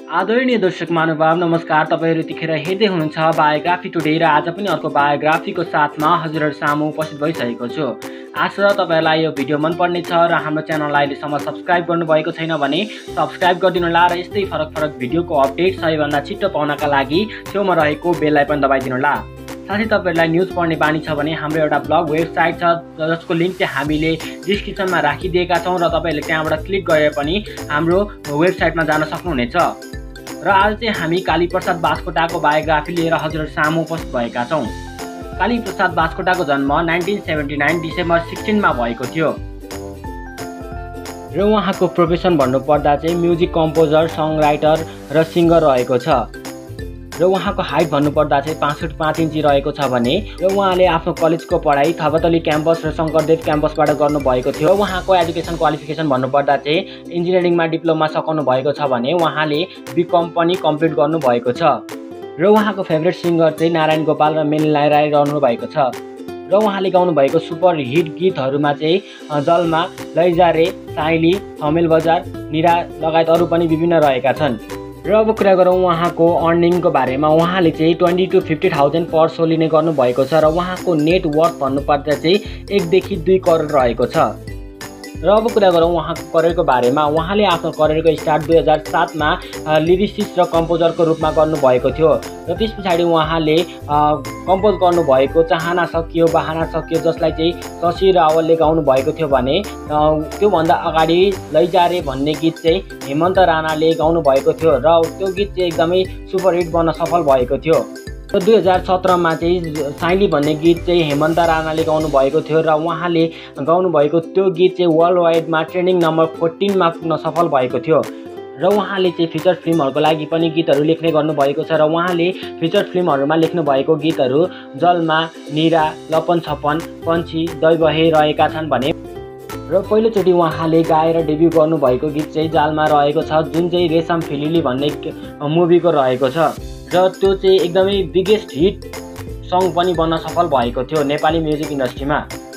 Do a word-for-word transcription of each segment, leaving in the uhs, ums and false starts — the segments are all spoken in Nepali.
आदरणीय दर्शक महानुभाव नमस्कार। तपाईहरु यतिखेर हेर्दै हुनुहुन्छ बायोग्राफी टुडे र आज पनि अर्को बायोग्राफीको साथमा हजुरहरु सामु उपस्थित भइसकेको छु। आशा तपाईहरुलाई यो भिडियो मन पर्ने छ र हाम्रो च्यानललाई अहिलेसम्म सब्स्क्राइब गर्नुभएको छैन भने सब्स्क्राइब गरिदिनु होला र यस्तै फरक फरक भिडियोको अपडेट सबैभन्दा छिटो पाउनका लागि छेउमा रहेको बेललाई पनि दबाइदिनु होला। साथै तपाईहरुलाई न्यूज पढ्ने बानी छ भने हाम्रो एउटा ब्लग वेबसाइट छ जसको लिंक चाहिँ हामीले डिस्क्रिप्सनमा राखिदिएका छौं र तपाईहरुले त्यहाँबाट क्लिक गरेर पनि हाम्रो वेबसाइटमा जान सक्नुहुनेछ। र आज चाहिँ हामी कालीप्रसाद बास्कोटाको बायोग्राफी लिएर हजुरहरु सामु उपस्थित भएका छौं। कालीप्रसाद बास्कोटाको जन्म nineteen seventy nine December sixteen मा भएको थियो र उहाँको प्रोफेसन भन्नुपर्दा चाहिँ म्युजिक कम्पोजर, सङ राइटर र सिंगर रहेको छ र उहाँको हाइट भन्नुपर्दा चाहिँ पैंसठ पाँच इन्ची रहेको छ भने र उहाँले आफ्नो कलेजको पढाइ थबतली क्याम्पस र शंकरदेव क्याम्पसबाट गर्नुभएको थियो। उहाँको एजुकेसन क्वालिफिकेसन भन्नुपर्दा चाहिँ इन्जिनियरिङमा डिप्लोमा सकाउनु भएको छ भने उहाँले बीकम पनि कम्प्लिट गर्नुभएको छ र उहाँको फेभरेट सिंगर चाहिँ नारायण गोपाल र मेलिना राई रहनु भएको छ र उहाँले गाउनु भएको सुपर हिट गीतहरुमा चाहिँ जलमा, लैजारे, साइली, हमेल बजार, निरा लगायत अरु पनि विभिन्न रहेका छन्। र अब कुरा गरौँ उहाँको अर्निङको बारेमा। उहाँले चाहिँ twenty two fifty thousand per show लिने गर्नुभएको छ र उहाँको नेट वर्थ भन्नुपर्दा चाहिँ एक देखि दुई करोड रहेको छ। र अब कुरा गरौँ उहाँको करियरको बारेमा। उहाँले आफ्नो करियरको स्टार्ट दुई हजार सात मा लिरिसिस्ट र कम्पोजरको रूपमा गर्नुभएको थियो र त्यस पछाडि उहाँले कम्पोज गर्नुभएको चाहना सकियो बहाना सकियो जसलाई चाहिँ शशि रावलले गाउनु भएको थियो भने त्यो भन्दा अगाडि लैजारे भन्ने गीत चाहिँ हेमन्त राणाले गाउनु भएको थियो र त्यो गीत चाहिँ एकदमै सुपर हिट बन्न सफल भएको थियो। र दुई हजार सत्र मा चाहिँ साइली भन्ने गीत चाहिँ हेमन्त राणाले गाउनु भएको थियो र उहाँले गाउनु भएको त्यो गीत चाहिँ वर्ल्ड वाइडमा ट्रेन्डिङ नम्बर फोर्टिन मा पुग्न सफल भएको थियो र उहाँले चाहिँ फिचर फिल्महरुको लागि पनि गीतहरु लेख्ने गर्नुभएको छ र उहाँले फिचर फिल्महरुमा लेख्नु भएको गीतहरु जलमा, निरा, लपन छपन, पन्छी, दैबहे रहेका छन् भने र पहिलोचोटि उहाँले गाएर डेब्यु गर्नुभएको गीत चाहिँ जालमा रहेको छ जुन चाहिँ रेशम फिलिली भन्ने मुभीको रहेको छ र त्यो चाहिँ एकदमै बिगेस्ट हिट सङ पनि बन्न सफल भएको थियो नेपाली म्युजिक इन्डस्ट्रीमा।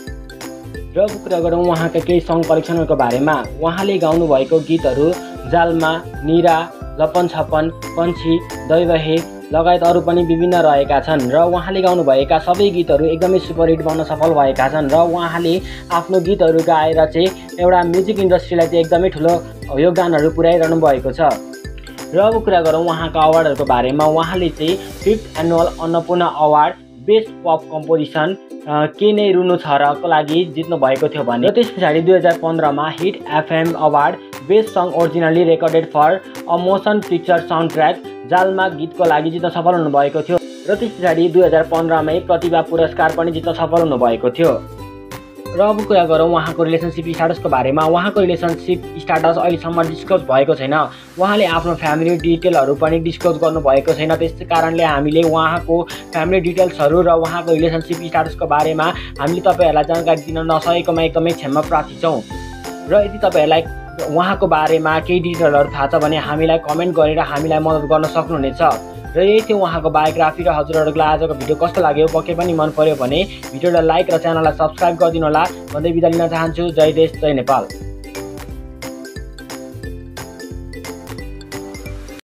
र अब कुरा गरौँ उहाँका केही सङ कलेक्सनहरुको बारेमा। उहाँले गाउनु भएको गीतहरु जालमा, निरा, लपन छपन, पन्छी, दैबहे लगायत अरु पनि विभिन्न रहेका छन् र उहाँले गाउनु भएका सबै गीतहरु एकदमै सुपर हिट बन्न सफल भएका छन् र उहाँले आफ्नो गीतहरु गाएर चाहिँ एउटा म्युजिक इन्डस्ट्रीलाई चाहिँ एकदमै ठूलो योगदानहरु पुर्याइरहनु भएको छ। र अब कुरा गरौँ उहाँका अवार्डहरुको बारेमा। उहाँले चाहिँ fifth annual Annapurna award best pop composition के नै रुनु छ र को लागि जित्नु भएको थियो भने त्यस पछाडि दुई हजार पन्ध्र मा hit FM award best song originally recorded for a motion picture soundtrack जालमा गीतको लागि जित्न सफल हुनुभएको थियो र त्यस पछाडि दुई हजार पन्ध्र मै प्रतिभा पुरस्कार पनि जित्न सफल हुनुभएको थियो। र अब कुरा गरौँ उहाँको रिलेसनशिप स्टाटसको बारेमा। उहाँको रिलेसनशिप स्टाटस अहिलेसम्म डिस्क्लोज भएको छैन। उहाँले आफ्नो फ्यामिली डिटेलहरु पनि डिस्क्लोज गर्नुभएको छैन। त्यसै कारणले हामीले उहाँको फ्यामिली डिटेल्सहरु र उहाँको रिलेसनशिप स्टाटसको बारेमा हामीले तपाईहरुलाई जानकारी दिन नसकेकोमा एकदमै क्षमा प्रार्थी छौं। र यदि तपाईहरुलाई उहाँको बारेमा केही डिटेलहरु थाहा छ भने हामीलाई कमेन्ट गरेर हामीलाई मद्दत गर्न सक्नुहुनेछ। र यही थियो उहाँको बायोग्राफी र हजुरहरुलाई आजको भिडियो कस्तो लाग्यो पक्कै पनि मन पर्यो भने भिडियोलाई लाइक र च्यानललाई सब्स्क्राइब गरिदिनु होला भन्दै बिदा लिन चाहन्छु। जय देश जय नेपाल।